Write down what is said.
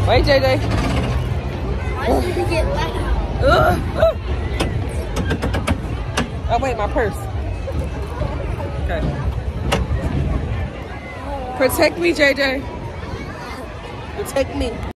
Wait, JJ. Why did you get loud? Oh, wait, my purse. Okay. Protect me, JJ. Protect me.